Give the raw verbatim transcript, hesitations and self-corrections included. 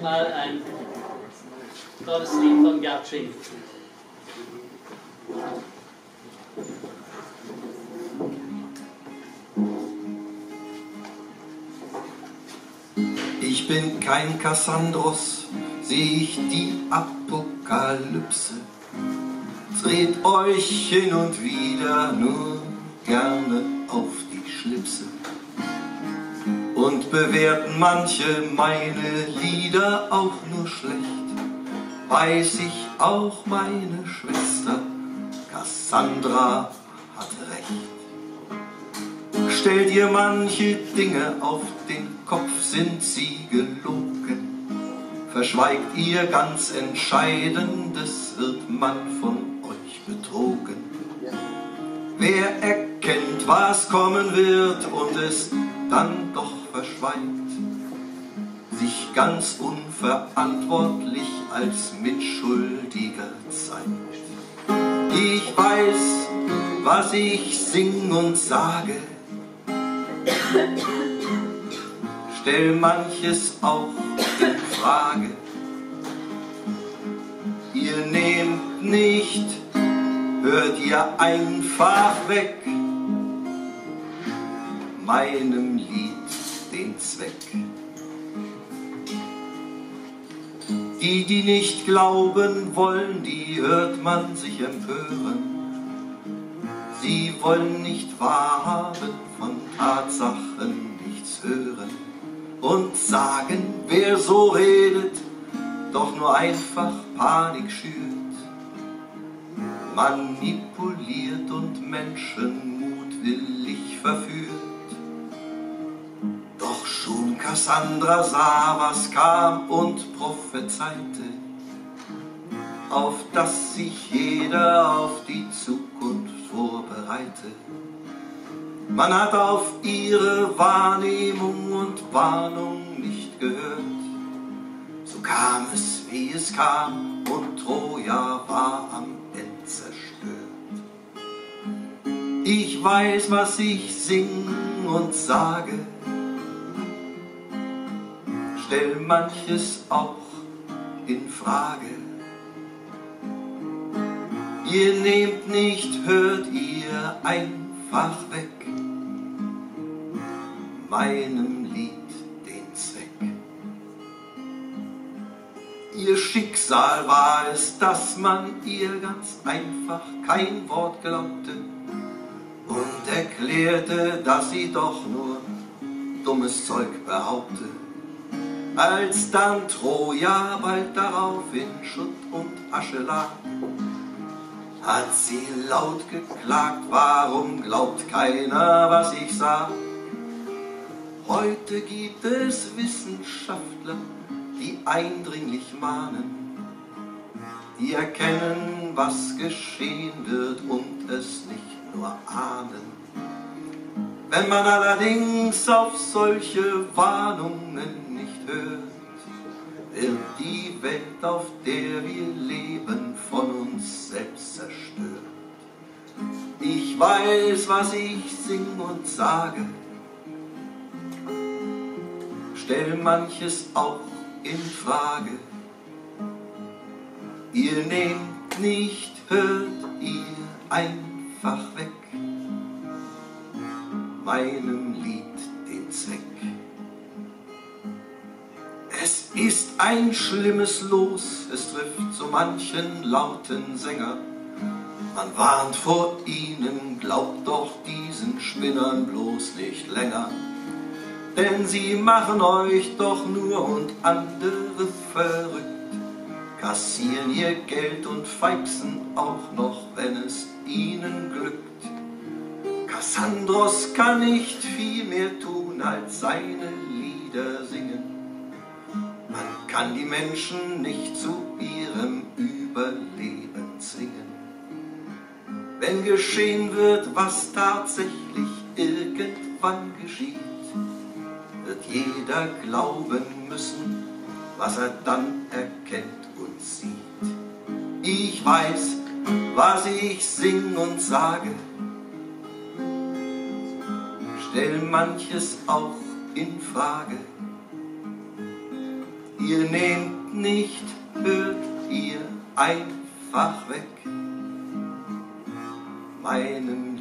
nochmal ein tolles Lied von Gert Schinkel. Ich bin kein Kassandros, seh ich die Apokalypse. Dreht euch hin und wieder nur gerne auf die Schlipse und bewerten manche meine Lieder auch nur schlecht. Weiß ich auch, meine Schwester Cassandra hat recht. Stellt ihr manche Dinge auf den Kopf, sind sie gelogen. Verschweigt ihr ganz Entscheidendes, wird man von euch betrogen. Wer erkennt, was kommen wird und es dann doch verschweigt, sich ganz unverantwortlich als Mitschuldiger zeigt. Ich weiß, was ich sing und sage, stell manches auch in Frage. Ihr nehmt nicht, hört ihr einfach weg, meinem Lied den Zweck. Die, die nicht glauben wollen, die hört man sich empören. Sie wollen nicht wahrhaben, von Tatsachen nichts hören und sagen, wer so redet, doch nur einfach Panik schürt, manipuliert und Menschen mutwillig verführt. Doch schon Cassandra sah, was kam und prophezeite, auf dass sich jeder auf die Zukunft vorbereite. Man hat auf ihre Wahrnehmung und Warnung nicht gehört. So kam es, wie es kam, und Troja war am Ende zerstört. Ich weiß, was ich sing und sage, stell manches auch in Frage. Ihr nehmt nicht, hört ihr einfach weg, meinem Lied den Zweck. Ihr Schicksal war es, dass man ihr ganz einfach kein Wort glaubte und erklärte, dass sie doch nur dummes Zeug behaupte. Als dann Troja bald darauf in Schutt und Asche lag, hat sie laut geklagt, warum glaubt keiner, was ich sag? Heute gibt es Wissenschaftler, die eindringlich mahnen, die erkennen, was geschehen wird und es nicht nur ahnen. Wenn man allerdings auf solche Warnungen nicht hört, wird die Welt, auf der wir leben, von uns selbst zerstört. Ich weiß, was ich sing und sage, stell manches auch in Frage. Ihr nehmt nicht, hört ihr einfach weg, meinem Lied den Zweck. Es ist ein schlimmes Los, es trifft so manchen lauten Sänger. Man warnt vor ihnen, glaubt doch diesen Spinnern bloß nicht länger. Denn sie machen euch doch nur und andere verrückt, kassieren ihr Geld und feixen auch noch, wenn es ihnen glückt. Cassandros kann nicht viel mehr tun, als seine Lieder singen. Man kann die Menschen nicht zu ihrem Überleben zwingen. Wenn geschehen wird, was tatsächlich irgendwann geschieht, wird jeder glauben müssen, was er dann erkennt und sieht. Ich weiß, was ich sing und sage, stell manches auch in Frage. ihr nehmt nicht, hört ihr einfach weg. Meinem